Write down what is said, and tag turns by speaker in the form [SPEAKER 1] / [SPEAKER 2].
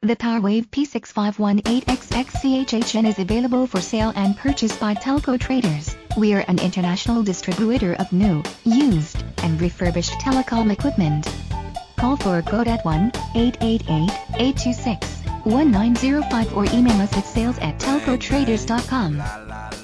[SPEAKER 1] The Powerwave P65-18-XXCHH-N is available for sale and purchase by TelcoTraders. We are an international distributor of new, used, and refurbished telecom equipment. Call for a quote at 1-888-826-1905 or email us at sales@telcotraders.com.